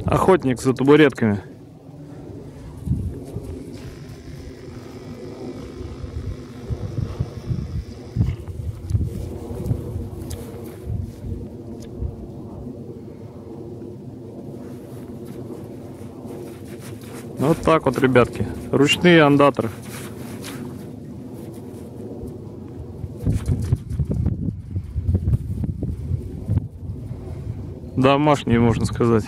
Охотник за табуретками. Вот так вот, ребятки. Ручные ондаторы. Домашние, можно сказать.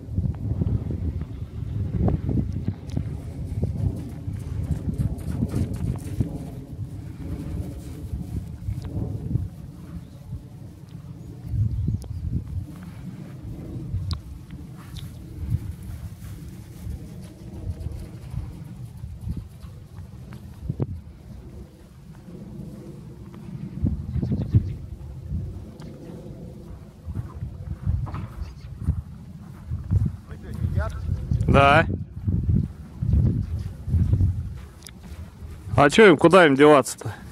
Да. А чё им, куда им деваться-то?